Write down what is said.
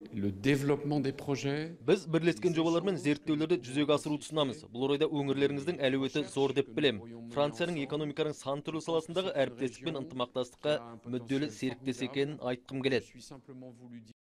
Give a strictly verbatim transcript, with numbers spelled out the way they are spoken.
le développement des projets. Biz birleşken jobalar zerttewlerdi жүзеге асырууду сунамыз. Бул орайда өңүрлеріңиздин әлеуети зор деп билем. Франциянын экономиканын сан түрлүү саласындагы әріптестік пен ынтымақтастыққа мүдделі серіктес екенин айткым келет.